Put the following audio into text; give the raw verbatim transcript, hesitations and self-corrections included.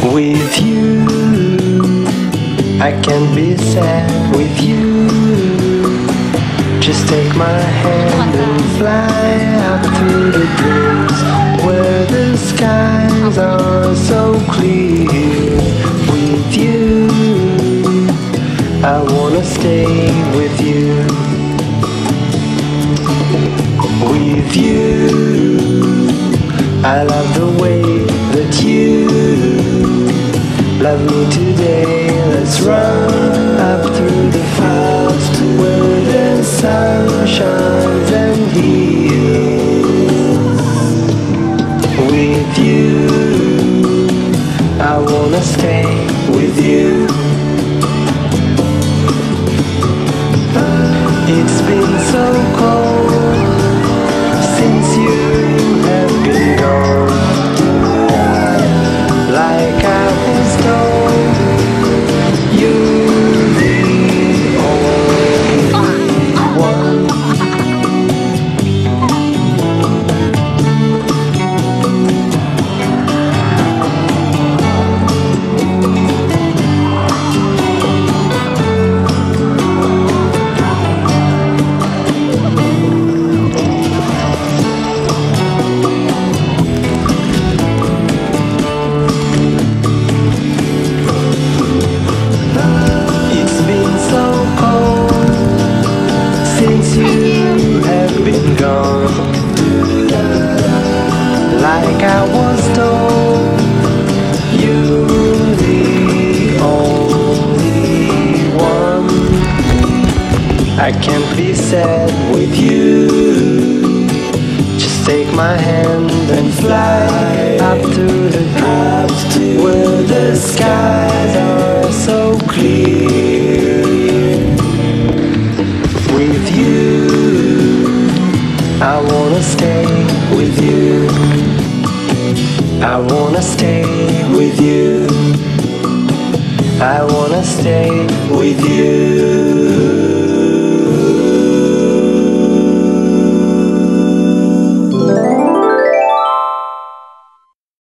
With you, I can't be sad with you. Just take my hand and fly up through the dreams where the skies are so clear. With you, I wanna stay with you. With you, I love the way that you love me today. Let's run up through the clouds to where the sun shines and heals. With you, I wanna stay with you. It's been so cold since you have been gone. Like I was told, you're the only one. It's been so cold since you have been gone. Like I was told, you're the only one. I can't be sad with you. Just take my hand and fly up to the clouds where the skies are so clear. With you, I wanna stay with you. I wanna stay with you. I wanna stay with you.